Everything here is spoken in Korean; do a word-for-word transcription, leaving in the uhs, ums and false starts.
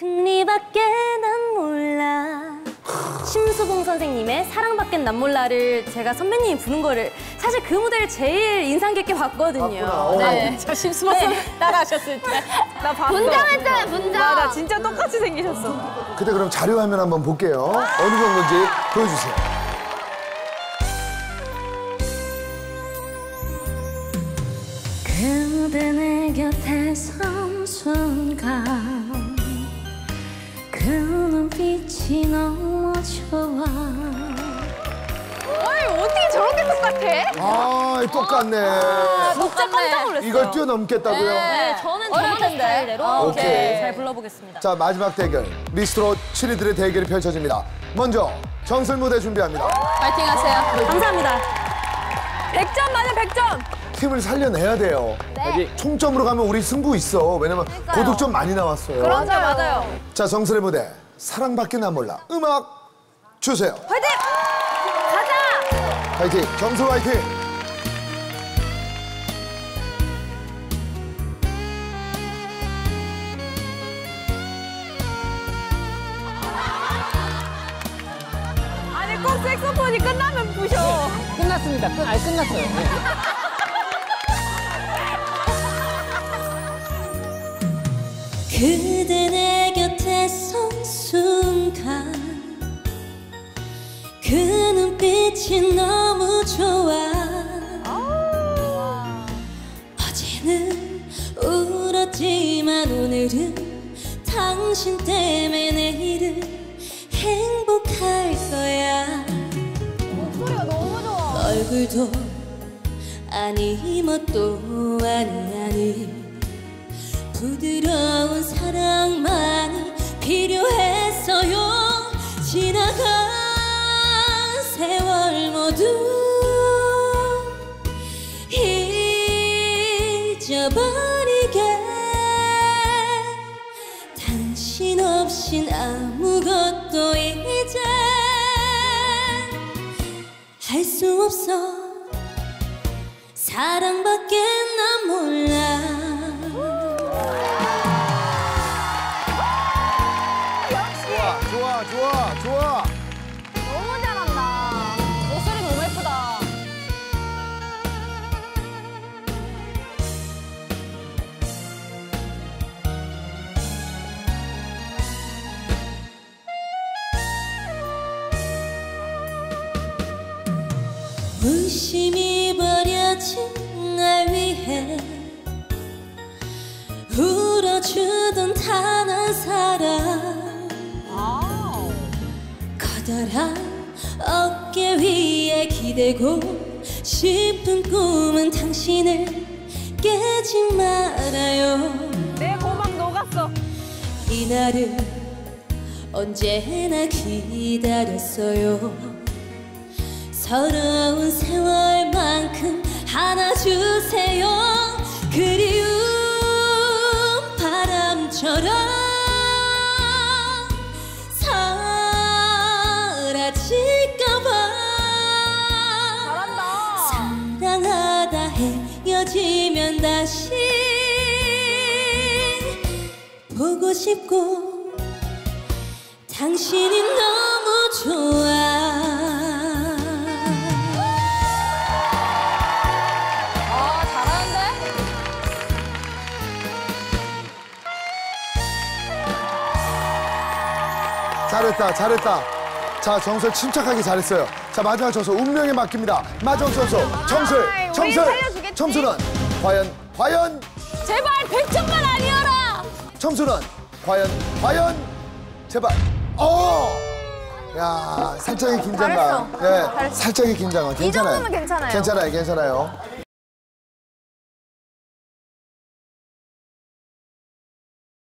승리밖에 난 몰라. 심수봉 선생님의 사랑밖엔 난 몰라를 제가 선배님이 부른 거를 사실 그 무대를 제일 인상 깊게 봤거든요. 아, 네, 저 심수봉 네. 따라하셨을 때. 나 봤어. 분장했잖아요, 분장. 맞아, 진짜 똑같이 생기셨어. 그때 그럼 자료 화면 한번 볼게요. 어느 정도인지 보여주세요. 그대 내 곁에 선 순간 그 눈빛이 너무 좋아. 아니, 어떻게 저렇게 똑같아? 아, 똑같네. 아, 진짜 깜짝 놀랐어요. 이걸 뛰어넘겠다고요? 네, 저는 저만의 스타일대로 아, 오케이. 네, 잘 불러보겠습니다. 자, 마지막 대결. 미스트롯 칠 위들의 대결이 펼쳐집니다. 먼저 정설 무대 준비합니다. 파이팅 하세요. 감사합니다. 백 점 만에 백 점. 팀을 살려내야 돼요. 네. 총점으로 가면 우리 승부 있어. 왜냐면 그러니까요. 고득점 많이 나왔어요. 그렇죠, 맞아요. 자, 정설의 무대. 사랑밖에 난 몰라. 음악 주세요. 파이팅! 가자! 화이팅! 정설 화이팅! 아니, 꼭 색소폰이 끝나면 부셔. 끝났습니다. 끝, 아니, 끝났어요. 네. 그대 내 곁에 선 순간 그 눈빛이 너무 좋아. 어제는 울었지만 오늘은 당신 때문에 내일은 행복할 거야. 목소리가 너무 좋아. 얼굴도 아니 멋도 아니 아니 부드러운 사랑만이 필요했어요. 지나간 세월 모두 잊어버리게. 당신 없인 아무것도 이제 할 수 없어. 사랑밖에 난 몰라. 좋아, 좋아, 좋아. 너무 잘한다. 목소리 너무 예쁘다. 무심히 버려진 날 위해 울어주던 단 한 사람. 커다란 어깨 위에 기대고 싶은 꿈은 당신을 깨지 말아요. 내 고막 녹았어. 이날을 언제나 기다렸어요. 서러운 세월만큼 안아주세요. 그리운 바람처럼 사라질까봐. 잘한다. 사랑하다 헤어지면 다시 보고 싶고 당신이 너무 좋아. 아, 잘하는데? 잘했다, 잘했다. 자, 정설 침착하게 잘했어요. 자, 마지막 점수 운명에 맡깁니다. 마지막 점수 정설, 아이, 우리 정설. 살려주겠지. 점수는 과연, 과연, 제발 백 점만 아니어라. 점수는 과연, 과연, 제발. 어! 야, 살짝의 긴장감. 잘했어. 예, 살짝의 긴장감. 괜찮아요. 정도면 괜찮아요. 괜찮아요, 괜찮아요.